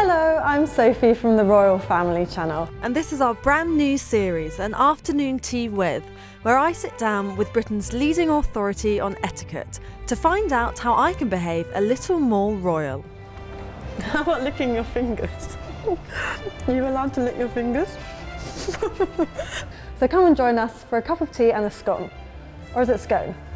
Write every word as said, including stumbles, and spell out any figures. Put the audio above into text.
Hello, I'm Sophie from the Royal Family Channel. And this is our brand new series, An Afternoon Tea With, where I sit down with Britain's leading authority on etiquette to find out how I can behave a little more royal. How about licking your fingers? Are you allowed to lick your fingers? So come and join us for a cup of tea and a scone. Or is it scone?